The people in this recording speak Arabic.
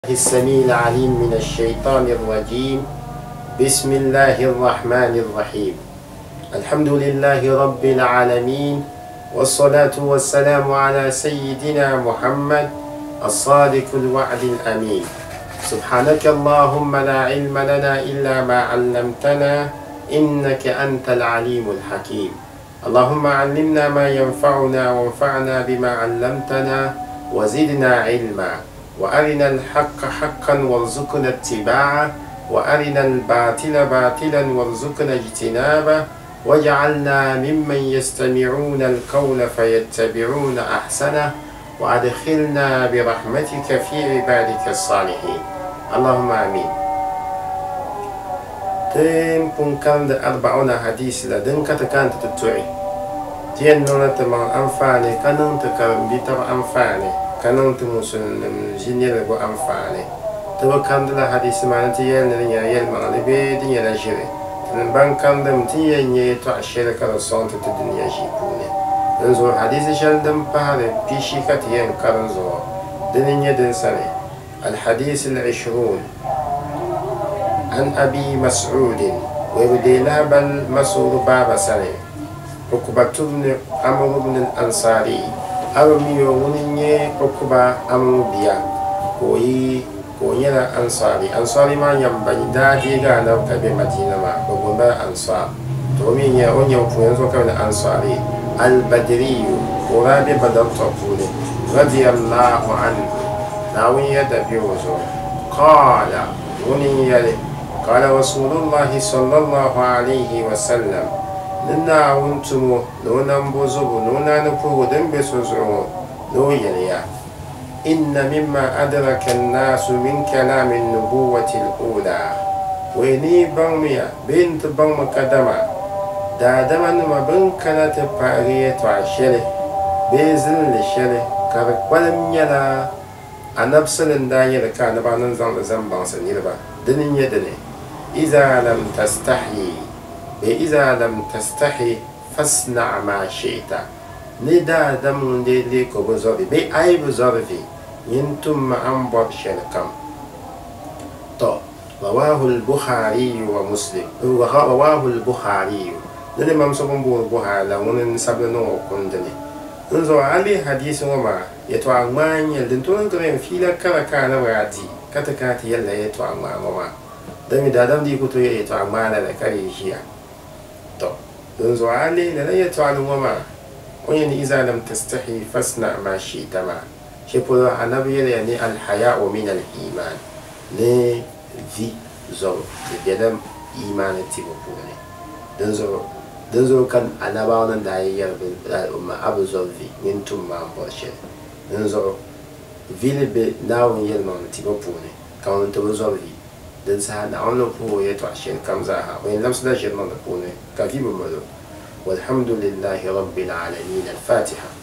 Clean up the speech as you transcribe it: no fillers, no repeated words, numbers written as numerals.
السميع العليم من الشيطان الرجيم. بسم الله الرحمن الرحيم. الحمد لله رب العالمين، والصلاة والسلام على سيدنا محمد الصادق الوعد الأمين. سبحانك اللهم لا علم لنا إلا ما علمتنا إنك أنت العليم الحكيم. اللهم علمنا ما ينفعنا وانفعنا بما علمتنا وزدنا علما، وأرنا الحق حقا وارزقنا اتباعه، وأرنا الباطل باطلا وارزقنا اجتنابه، واجعلنا ممن يستمعون القول فيتبعون أحسنه، وأدخلنا برحمتك في عبادك الصالحين. اللهم آمين. تم كان 40 حديث لدن كانت تتوعي تين نونة ما أنفاني كانون تكرم بيتر أنفاني كانون تموسن جينير بو أنفاني تبا كان دلا حديث ما نتيال نيا يل ما لبي دنيا لجري تنبان كان دم تيا نيا تعشير كرسون تدنيا جيبوني نزور حديث شال دم بحر بيشي كتيان كرنزو دنيا دنساني. الحديث 20 عن أبي مسعود ويبدينا بل مسعود بابا سنة عقبة بن عمرو بن الأنصاري أرمي ونيني عقبة عمرو بيا كوينا أنصاري ما ينبني دادي غانا وكبي مدينة ما بقوما أنصار تومين يا أونيا وكوينزو كوينا أنصاري البدري ورابي بدر طفولي رضي الله عنه ناوية دبيوزو قال ونيني قال رسول الله صلى الله عليه وسلم ننا ونتمو نونا مبوزو نونا نفو دنبسوزو نو يليا إن مما أدرك الناس من كلام النبوة الأولى ويني بغمية بنت بغم كدما دادما نما بن كانت بارية وعشرة بيزن لشرة كاركوالم يلا أنبسل داير كان بانن زان زنبان سنيربا دنين يدني إذا لم تستحي فاصنع ما شئت. ندا دم دي كوبزوري بي أي بزوري ينتم أنبر شركم. تو رواه البخاري ومسلم. رواه البخاري دني ممسوم بوها لون سبلنو كندني نزو علي حديث وما يتوى مان يلدنتون كريم فيلا كان وياتي كتكاتي يلا يتوى مان وما دمي دادم دي كتو يتوى مان لكاري شيا تو نزو علي للا يتوى وما وين إذا لم تستحي فاصنع ما شئت ما شبه النبي يعني الحياء من الإيمان ني في زو بدم إيمان تبوبوني دنزو كان أنا باونا داير بالأمة أبو زوفي ينتم ما بوشة دنزو فيل بناو يلمان تبوبوني كون تبو زوفي دنسها نعمل هو يتوعشين كم زاها وين لمس لا جرمان بوني كفي بمدو. والحمد لله رب العالمين. الفاتحة.